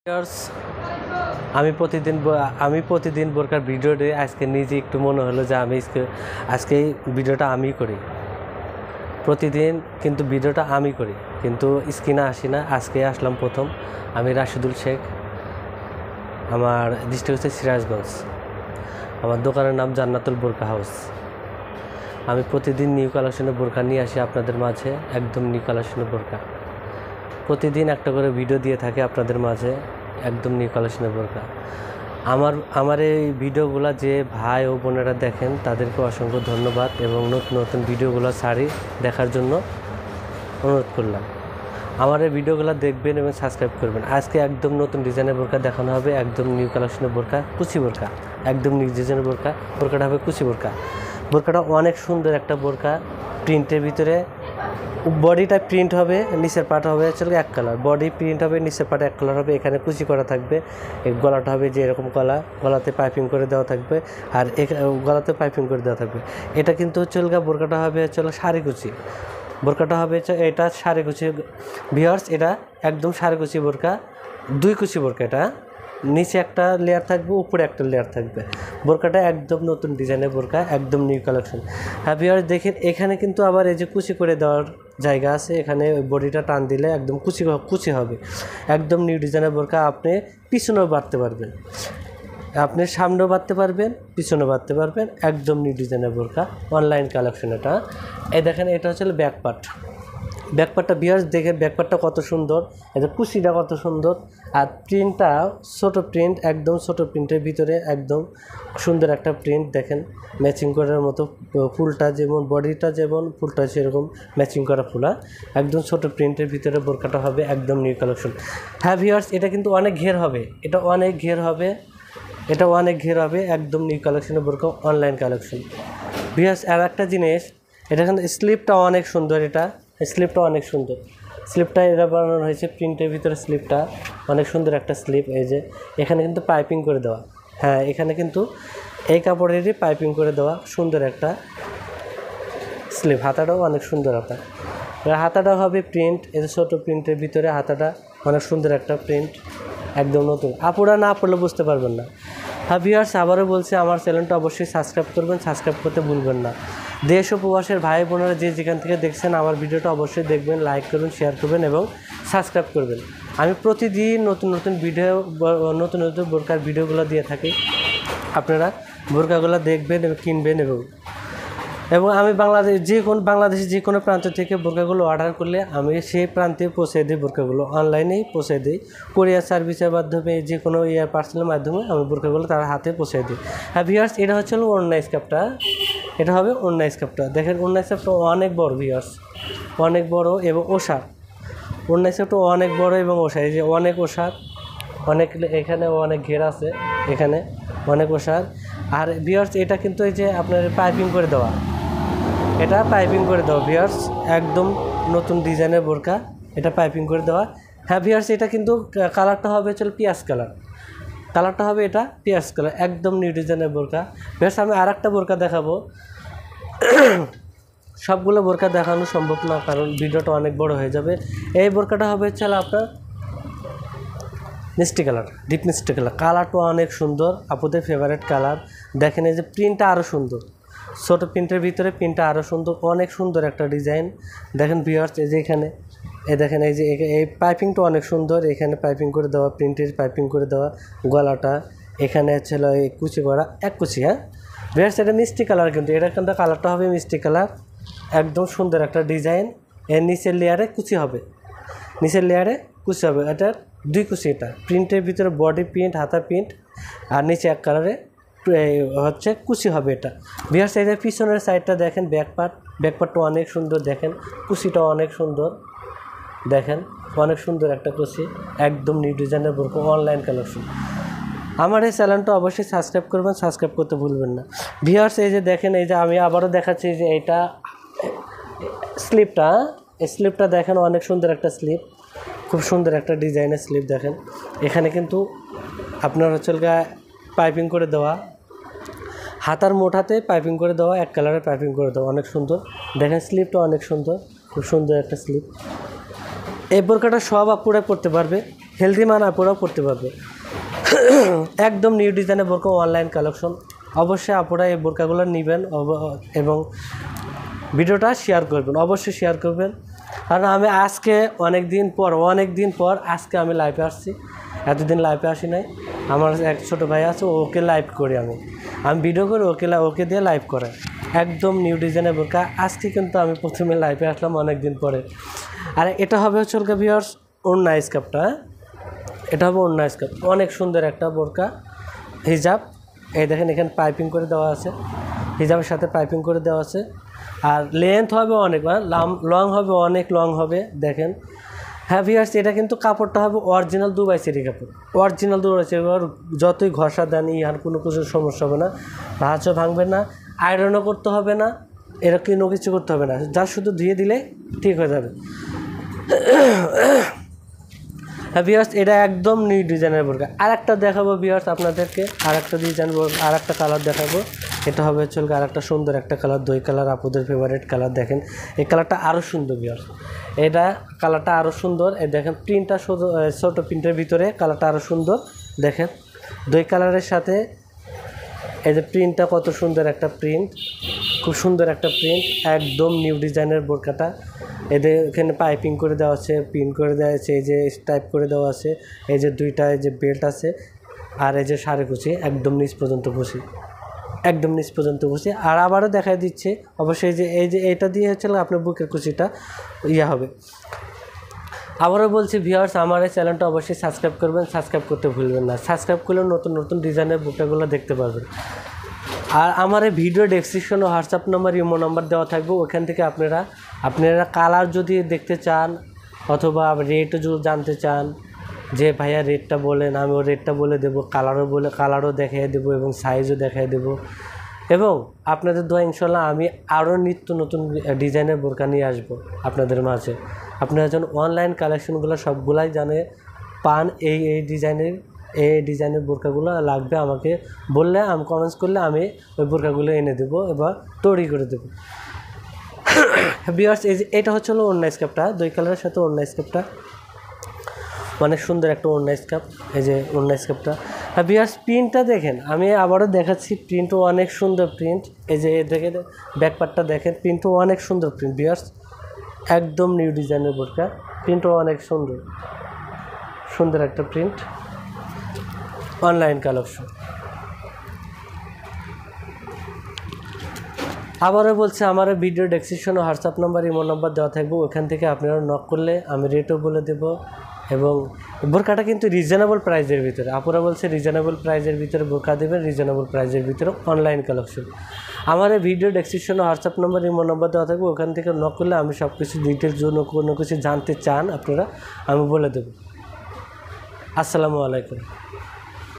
Viewers, আমি প্রতিদিন বোরকার ভিডিও দিই। আজকে নিজে একটু মনে হলো যে আজকে এই ভিডিওটা আমি করি। প্রতিদিন কিন্তু ভিডিওটা আমি করি, কিন্তু স্ক্রিনে আসি না। আজকে আসলাম প্রথম। আমি রাশিদুল শেখ, আমার ডিস্ট্রিক্ট হচ্ছে সিরাজগঞ্জ। আমার দোকানের নাম জান্নাতুল বোরকা হাউস। আমি প্রতিদিন নিউ কালেকশনের বোরকা নিয়ে আসি আপনাদের মাঝে, একদম নিউ কালেকশনের বোরকা। প্রতিদিন একটা করে ভিডিও দিয়ে থাকে আপনাদের মাঝে, একদম নিউ কালেকশনের বোরকা। আমার এই ভিডিওগুলো যে ভাই ও বোনেরা দেখেন তাদেরকে অসংখ্য ধন্যবাদ এবং নতুন নতুন ভিডিওগুলো ছাড়ি দেখার জন্য অনুরোধ করলাম। আমার এই ভিডিওগুলো দেখবেন এবং সাবস্ক্রাইব করবেন। আজকে একদম নতুন ডিজাইনের বোরকা দেখানো হবে, একদম নিউ কালেকশনের বোরকা, কুচি বোরকা, একদম নিউ ডিজাইনের বোরকা। বোরকাটা হবে কুচি বোরকা। বোরকাটা অনেক সুন্দর একটা বোরকা, প্রিন্টের ভিতরে বডিটা প্রিন্ট হবে, নিচের পাট হবে চলে এক কালার। বডি প্রিন্ট হবে, নিচের পাট এক কালার হবে। এখানে কুচি করা থাকবে। এই গলাটা হবে যে এরকম গলাতে পাইপিং করে দেওয়া থাকবে, আর গলাতে পাইপিং করে দেওয়া থাকবে। এটা কিন্তু হচ্ছে বোরকাটা হবে শাড়ি কুচি। বোরকাটা হবে এটা শাড়ি কুচি। ভিউয়ার্স, এটা একদম শাড়ি কুচি বোরকা, দুই কুচি বোরকা। এটা নিচে একটা লেয়ার থাকবে, উপরে একটা লেয়ার থাকবে। বোরকাটা একদম নতুন ডিজাইনের বোরকা, একদম নিউ কালেকশন। হ্যাঁ ভিউয়ার্স, দেখেন এখানে কিন্তু আবার এই যে কুচি করে দেওয়ার জায়গা আছে। এখানে বডিটা টান দিলে একদম কুচি হবে। একদম নিউ ডিজাইনের বোরকা। আপনি পিছনেও বাড়তে পারবেন, আপনি সামনেও বাড়তে পারবেন, পিছনেও বাড়তে পারবেন। একদম নিউ ডিজাইনের বোরকা, অনলাইন কালেকশন। এটা এই দেখেন, এটা হচ্ছে ব্যাকপার্টটা ভিউয়ার্স দেখেন, ব্যাকপার্টটা কত সুন্দর, এটা কুচিটা কত সুন্দর। আর প্রিন্টটা ছোটো প্রিন্ট, একদম ছোটো প্রিন্টের ভিতরে একদম সুন্দর একটা প্রিন্ট। দেখেন ম্যাচিং করার মতো, ফুলটা যেমন বডিটা যেমন ফুলটা সেরকম ম্যাচিং করা ফুলা, একদম ছোটো প্রিন্টের ভিতরে বোরকাটা হবে, একদম নিউ কালেকশন। হ্যাঁ ভিউয়ার্স, এটা কিন্তু অনেক ঘের হবে, এটা অনেক ঘের হবে, একদম নিউ কালেকশনের বোরকা, অনলাইন কালেকশন। ভিউয়ার্স, আর একটা জিনিস, এটা কিন্তু স্লিপটা অনেক সুন্দর। স্লিপটা এটা বানানো হয়েছে প্রিন্টের ভিতরে। স্লিপটা অনেক সুন্দর একটা স্লিপ। এই যে এখানে কিন্তু পাইপিং করে দেওয়া, হ্যাঁ এখানে কিন্তু এই কাপড়েরই পাইপিং করে দেওয়া সুন্দর একটা স্লিপ। হাতাটাও অনেক সুন্দর। হাতাটা হবে প্রিন্ট, এই যে ছোটো প্রিন্টের ভিতরে হাতাটা অনেক সুন্দর একটা প্রিন্ট, একদম নতুন। আপুরা না পড়লে বুঝতে পারবেন না। হ্যাঁ ভিউয়ার্স, আবারও বলছি, আমার চ্যানেলটা অবশ্যই সাবস্ক্রাইব করবেন, সাবস্ক্রাইব করতে ভুলবেন না। দেশ ও প্রবাসের ভাই বোনেরা যে যেখান থেকে দেখছেন আমার ভিডিওটা অবশ্যই দেখবেন, লাইক করবেন, শেয়ার করবেন এবং সাবস্ক্রাইব করবেন। আমি প্রতিদিন নতুন নতুন বোরকার ভিডিওগুলো দিয়ে থাকি। আপনারা বোরকাগুলো দেখবেন এবং কিনবেন। এবং আমি বাংলাদেশের যে কোনো প্রান্ত থেকে বোরকাগুলো অর্ডার করলে আমি সেই প্রান্তে পৌঁছে দিই। বোরকাগুলো অনলাইনেই পৌঁছে দিই, কোরিয়ার সার্ভিসের মাধ্যমে, যে কোনো পার্সেলের মাধ্যমে আমি বোরকাগুলো তার হাতে পৌঁছে দিই। হ্যাঁ ভিউয়ার্স, এটা হচ্ছে ওড়না স্কার্ফটা। এটা হবে ওড়না স্কার্ফটা। দেখেন ওড়না স্কার্ফটা অনেক বড় ভিউয়ার্স, অনেক বড় এবং ওষার। ওড়না স্কার্ফটা অনেক বড় এবং ওষার। এই যে অনেক ওষার, এখানে অনেক ঘের আছে, এখানে অনেক ওষার। আর ভিউয়ার্স, এটা কিন্তু এই যে আপনার পাইপিং করে দেওয়া, এটা পাইপিং করে দেওয়া ভিউয়ার্স, একদম নতুন ডিজাইনের বোরকা, এটা পাইপিং করে দেওয়া। হ্যাঁ ভিউয়ার্স, এটা কিন্তু কালারটা হবে পিঁয়াজ কালার, এটা পিঁয়াজ কালার, একদম নিউ ডিজাইনের বোরকা। ভিউয়ার্স, আমি আর একটা বোরকা দেখাবো। সবগুলো বোরকা দেখানো সম্ভব না, কারণ ভিডিওটা অনেক বড় হয়ে যাবে। এই বোরকাটা হবে আপনার মিষ্টি কালার, ডিপ মিষ্টি কালার। কালারটা অনেক সুন্দর, আপুদের ফেভারিট কালার। দেখেন এই যে প্রিন্টটা আরও সুন্দর, ছোটো প্রিন্টের ভিতরে প্রিন্টটা আরও সুন্দর, অনেক সুন্দর একটা ডিজাইন। দেখেন ভিউয়ার্স, এই যে এখানে দেখেন এই যে এই পাইপিংটা অনেক সুন্দর। এখানে পাইপিং করে দেওয়া, প্রিন্টের পাইপিং করে দেওয়া। গলাটা এখানে ছিল এই কুচি করা, এক কুচি। হ্যাঁ ভিউয়ার্স, এটা মিষ্টি কালার, কিন্তু এটা কিন্তু কালারটা হবে মিষ্টি কালার, একদম সুন্দর একটা ডিজাইন। এর নিচের লেয়ারে কুচি হবে, এটার দুই কুচি। এটা প্রিন্টের ভিতরে বডি প্রিন্ট, হাতা প্রিন্ট, আর নিচে এক কালারে হচ্ছে কুচি হবে এটা। ভিউয়ার্স, এই যে পিছনের সাইডটা দেখেন, ব্যাকপার্টটা অনেক সুন্দর। দেখেন কুচিটা অনেক সুন্দর, দেখেন অনেক সুন্দর একটা কুচি, একদম নিউ ডিজাইনের বোরকা, অনলাইন কালেকশন। আমার এই চ্যানেলটা অবশ্যই সাবস্ক্রাইব করবেন, সাবস্ক্রাইব করতে ভুলবেন না। ভিউয়ার্স, এই যে দেখেন, এই যে আমি আবারও দেখাচ্ছি যে এটা স্লিপটা দেখেন, অনেক সুন্দর একটা স্লিপ, খুব সুন্দর একটা ডিজাইনের স্লিপ। দেখেন এখানে কিন্তু আপনার হচ্ছে পাইপিং করে দেওয়া, হাতার মোটাতে পাইপিং করে দেওয়া, এক কালারের পাইপিং করে দেওয়া, অনেক সুন্দর। দেখেন স্লিপটা অনেক সুন্দর, খুব সুন্দর একটা স্লিপ। এই বোরকাটা সব আপুরা পরতে পারবে, হেলদি মান আপুরাও পড়তে পারবে। একদম নিউ ডিজাইনের বোরকা অনলাইন কালেকশন। অবশ্যই আপুরা এই বোরকাগুলো নেবেন এবং ভিডিওটা শেয়ার করবেন, অবশ্যই শেয়ার করবেন। কারণ আমি আজকে অনেক দিন পর আজকে আমি লাইভে আসছি, এতদিন লাইভে আসি নাই। আমার এক ছোটো ভাই আছে, ওকে লাইভ করি আমি ভিডিও করি, ওকে দিয়ে লাইভ করে। একদম নিউ ডিজাইনের বোরকা আজকে কিন্তু আমি প্রথমে লাইভে আসলাম অনেক দিন পরে। আর এটা হবে হচ্ছে ভিউয়ার্স ওড়না স্কার্ফটা, এটা হবে ওড়না স্কার্ফ, অনেক সুন্দর একটা বোরকা হিজাব। এই দেখেন এখানে পাইপিং করে দেওয়া আছে, হিজাবের সাথে পাইপিং করে দেওয়া আছে। আর লেন্থ হবে অনেক, লং হবে, অনেক লং হবে। দেখেন হ্যাঁ ভিউয়ার্স, এটা কিন্তু কাপড়টা হবে অরিজিনাল দুবাই সেরি কাপড়, অরিজিনাল দুবাই সেরি কাপড়। যতই ঘষা দেন আর কোনো কিছু সমস্যা হবে না, ভাঁজও ভাঙবে না, আয়রনও করতে হবে না, এরা কোনো কিছু করতে হবে না, যা শুধু ধুয়ে দিলে ঠিক হয়ে যাবে। হ্যাঁ ভিউয়ার্স, এটা একদম নিউ ডিজাইনের বোরকা। আর একটা দেখাবো ভিউয়ার্স আপনাদেরকে, আর একটা ডিজাইন, আর একটা কালার দেখাবো। এটা হবে হচ্ছে আর একটা সুন্দর একটা কালার, দই কালার, আপুদের ফেভারিট কালার। দেখেন এই কালারটা আরও সুন্দর ভিউয়ার্স, এটা কালারটা আরও সুন্দর। এই দেখেন প্রিন্টটা শুধু ছোটো প্রিন্টের ভিতরে কালারটা আরও সুন্দর। দেখেন দই কালারের সাথে এই যে প্রিন্টটা, কত সুন্দর একটা প্রিন্ট, খুব সুন্দর একটা প্রিন্ট, একদম নিউ ডিজাইনের বোরকাটা। এদের এখানে পাইপিং করে দেওয়া আছে, পিন করে দেওয়া আছে, এই যে টাইপ করে দেওয়া আছে, এই যে দুইটা এই যে বেল্ট আছে, আর এই যে সাড়ে কুচি, একদম নিচ পর্যন্ত কুচি, একদম নিচ পর্যন্ত কুচি। আর আবারও দেখাই দিচ্ছে, অবশ্যই এই যে এটা দিয়ে হচ্ছে আপনার বুকের কুচিটা হবে। আবারও বলছি ভিউয়ার্স, আমার এই চ্যানেলটা অবশ্যই সাবস্ক্রাইব করবেন, সাবস্ক্রাইব করতে ভুলবেন না। সাবস্ক্রাইব করলে নতুন নতুন ডিজাইনের বোরকাগুলো দেখতে পারবেন। আর আমার এই ভিডিও ডেসক্রিপশনে হোয়াটসঅ্যাপ নাম্বার, ইমো নাম্বার দেওয়া থাকবে, ওখান থেকে আপনারা কালার যদি দেখতে চান অথবা রেটও যদি জানতে চান, যে ভাইয়া রেটটা বলেন, আমি ওই রেটটা বলে দেবো, কালারও দেখিয়ে দেবো এবং সাইজও দেখিয়ে দেবো। এবং আপনাদের দোয়া ইনশাল্লাহ আমি আরও নিত্য নতুন ডিজাইনের বোরকা নিয়ে আসবো আপনাদের মাঝে। আপনারা যেন অনলাইন কালেকশনগুলো সবগুলাই পান। এই ডিজাইনের বোরকাগুলো লাগবে আমাকে বললে, আমি কমেন্টস করলে আমি ওই বোরকাগুলো এনে দেবো এবার তৈরি করে দেবো। ভিউয়ার্স, এটা হচ্ছে ওড়না স্কার্ফটা, দই কালারের সাথে ওড়না স্কার্ফটা, অনেক সুন্দর একটা ওড়না স্কার্ফ। এই যে ওড়না স্কার্ফটা, ভিউয়ার্স প্রিন্টটা দেখেন, আমি আবারও দেখাচ্ছি, প্রিন্টও অনেক সুন্দর প্রিন্ট। এই যে দেখে ব্যাকপার্টটা দেখেন, প্রিন্টও অনেক সুন্দর প্রিন্ট ভিউয়ার্স, একদম নিউ ডিজাইনের বোরকা, প্রিন্টও অনেক সুন্দর একটা প্রিন্ট, অনলাইন কালেকশন। আবারও বলছি, আমার ভিডিও ডেসক্রিপশনে হোয়াটসঅ্যাপ নাম্বার, ইমো নাম্বার দেওয়া থাকবে, ওখান থেকে আপনারা নক করলে আমি রেটও বলে দেবো। এবং বোরকাটা কিন্তু রিজনেবল প্রাইসের ভিতরে, আপুরা বলছে রিজনেবল প্রাইসের ভিতরে বোরকা দেবেন, রিজনেবল প্রাইসের ভিতরে অনলাইন কালেকশন। আমার এই ভিডিও ডেসক্রিপশনে হোয়াটসঅ্যাপ নাম্বার, ইমো নাম্বার দেওয়া থাকবে, ওখান থেকে নক করলে আমি সব কিছু ডিটেলস জন্য কোনো কিছু জানতে চান আপনারা, আমি বলে দেবো। আসসালামু আলাইকুম।